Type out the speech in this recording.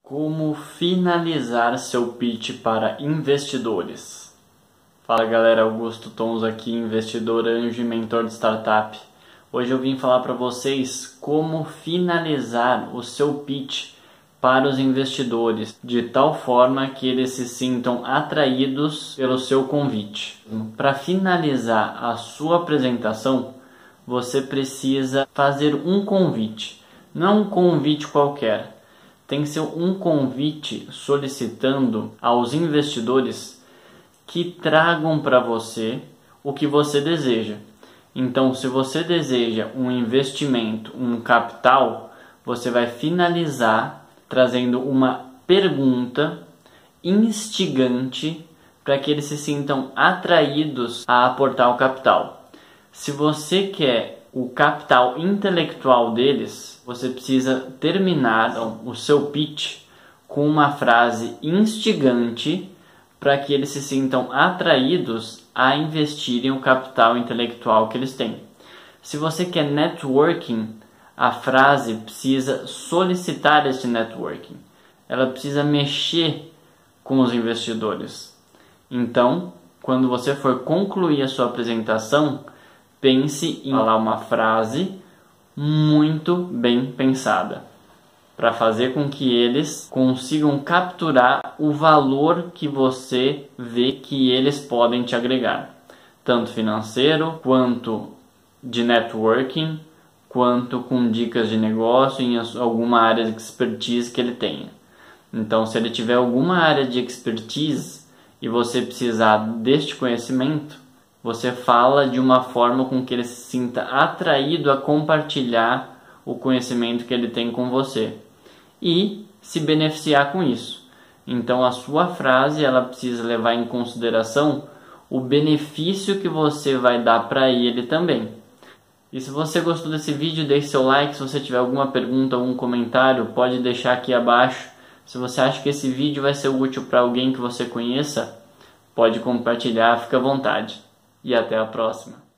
Como finalizar seu pitch para investidores? Fala galera, Augusto Tons aqui, investidor, anjo e mentor de startup. Hoje eu vim falar para vocês como finalizar o seu pitch para os investidores, de tal forma que eles se sintam atraídos pelo seu convite. Para finalizar a sua apresentação, você precisa fazer um convite, não um convite qualquer. Tem que ser um convite solicitando aos investidores que tragam para você o que você deseja. Então, se você deseja um investimento, um capital, você vai finalizar trazendo uma pergunta instigante para que eles se sintam atraídos a aportar o capital. Se você quer o capital intelectual deles, você precisa terminar o seu pitch com uma frase instigante para que eles se sintam atraídos a investirem o capital intelectual que eles têm. Se você quer networking, a frase precisa solicitar esse networking. Ela precisa mexer com os investidores. Então, quando você for concluir a sua apresentação, pense em falar uma frase muito bem pensada, para fazer com que eles consigam capturar o valor que você vê que eles podem te agregar, tanto financeiro, quanto de networking, quanto com dicas de negócio em alguma área de expertise que ele tenha. Então, se ele tiver alguma área de expertise e você precisar deste conhecimento, você fala de uma forma com que ele se sinta atraído a compartilhar o conhecimento que ele tem com você e se beneficiar com isso. Então a sua frase ela precisa levar em consideração o benefício que você vai dar para ele também. E se você gostou desse vídeo, deixe seu like. Se você tiver alguma pergunta ou algum comentário, pode deixar aqui abaixo. Se você acha que esse vídeo vai ser útil para alguém que você conheça, pode compartilhar, fica à vontade. E até a próxima.